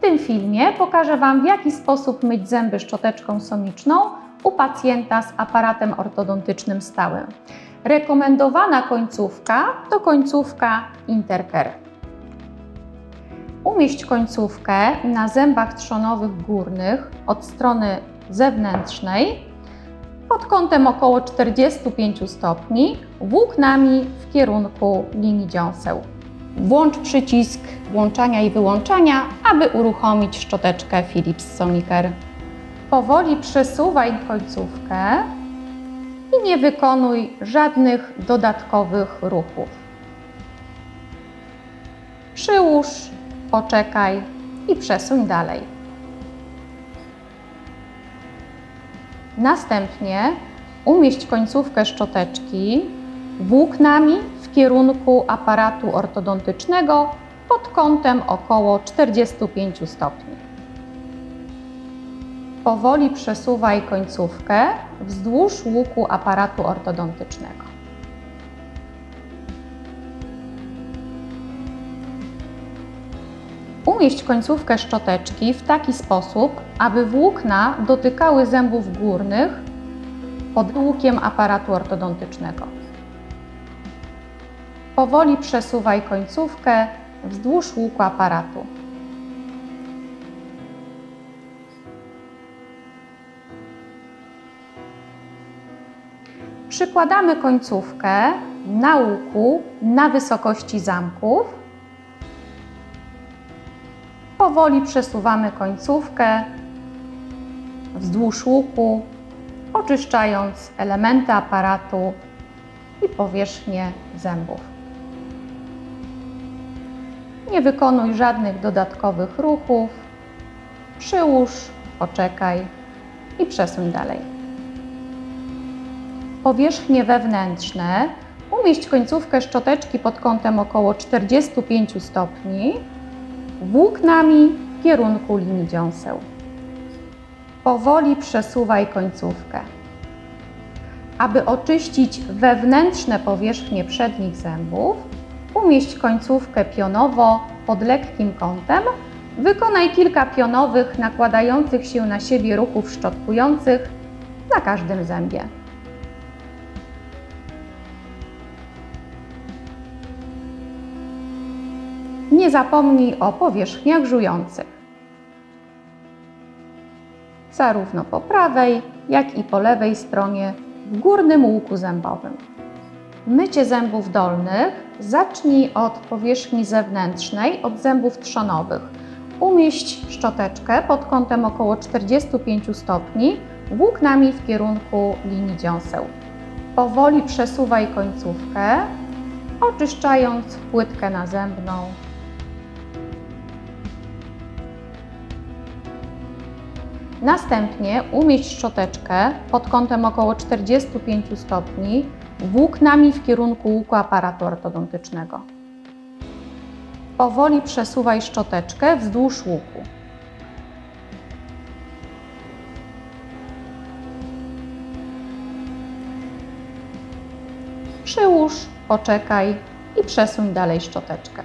tym filmie pokażę Wam, w jaki sposób myć zęby szczoteczką soniczną u pacjenta z aparatem ortodontycznym stałym. Rekomendowana końcówka to końcówka Intercare. Umieść końcówkę na zębach trzonowych górnych od strony zewnętrznej pod kątem około 45 stopni włóknami w kierunku linii dziąseł. Włącz przycisk włączania i wyłączania, aby uruchomić szczoteczkę Philips Sonicare. Powoli przesuwaj końcówkę i nie wykonuj żadnych dodatkowych ruchów. Przyłóż, poczekaj i przesuń dalej. Następnie umieść końcówkę szczoteczki włóknami w kierunku aparatu ortodontycznego pod kątem około 45 stopni. Powoli przesuwaj końcówkę wzdłuż łuku aparatu ortodontycznego. Umieść końcówkę szczoteczki w taki sposób, aby włókna dotykały zębów górnych pod łukiem aparatu ortodontycznego. Powoli przesuwaj końcówkę wzdłuż łuku aparatu. Przykładamy końcówkę na łuku na wysokości zamków. Powoli przesuwamy końcówkę wzdłuż łuku, oczyszczając elementy aparatu i powierzchnię zębów. Nie wykonuj żadnych dodatkowych ruchów. Przyłóż, poczekaj i przesuń dalej. Powierzchnie wewnętrzne umieść końcówkę szczoteczki pod kątem około 45 stopni włóknami w kierunku linii dziąseł. Powoli przesuwaj końcówkę. Aby oczyścić wewnętrzne powierzchnie przednich zębów, umieść końcówkę pionowo pod lekkim kątem. Wykonaj kilka pionowych, nakładających się na siebie ruchów szczotkujących na każdym zębie. Nie zapomnij o powierzchniach żujących, zarówno po prawej, jak i po lewej stronie w górnym łuku zębowym. Mycie zębów dolnych zacznij od powierzchni zewnętrznej, od zębów trzonowych. Umieść szczoteczkę pod kątem około 45 stopni włóknami w kierunku linii dziąseł. Powoli przesuwaj końcówkę, oczyszczając płytkę nazębną. Następnie umieść szczoteczkę pod kątem około 45 stopni włóknami w kierunku łuku aparatu ortodontycznego. Powoli przesuwaj szczoteczkę wzdłuż łuku. Przyłóż, poczekaj i przesuń dalej szczoteczkę.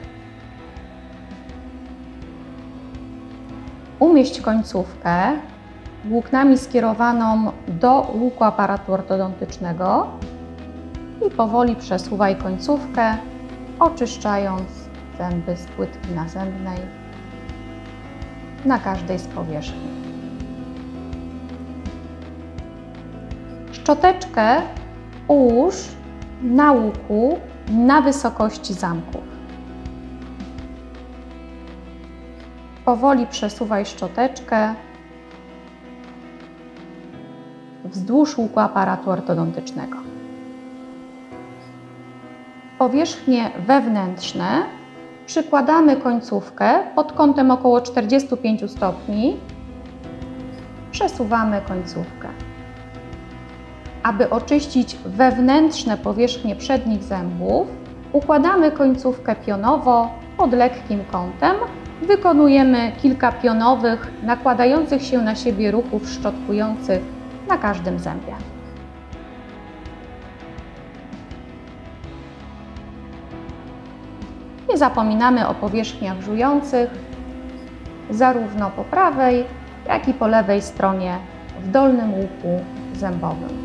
Umieść końcówkę włóknami skierowaną do łuku aparatu ortodontycznego i powoli przesuwaj końcówkę, oczyszczając zęby z płytki nazębnej na każdej z powierzchni. Szczoteczkę ułóż na łuku na wysokości zamków. Powoli przesuwaj szczoteczkę wzdłuż łuku aparatu ortodontycznego. Powierzchnie wewnętrzne przykładamy końcówkę pod kątem około 45 stopni. Przesuwamy końcówkę. Aby oczyścić wewnętrzne powierzchnie przednich zębów, układamy końcówkę pionowo pod lekkim kątem. Wykonujemy kilka pionowych, nakładających się na siebie ruchów szczotkujących na każdym zębie. Nie zapominamy o powierzchniach żujących. zarówno po prawej, jak i po lewej stronie w dolnym łuku zębowym.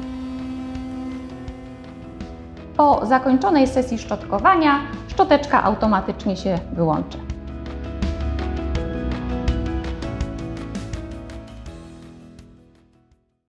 Po zakończonej sesji szczotkowania szczoteczka automatycznie się wyłączy.